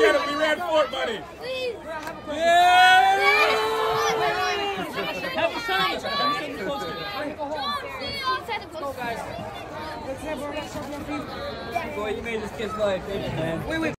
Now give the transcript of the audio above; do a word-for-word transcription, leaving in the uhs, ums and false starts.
ran it. We ran for it, buddy. Yeah! Have a sign. Have a sign close to it. Let's go, guys. Boy, you made this kid's life, man. Wait, wait.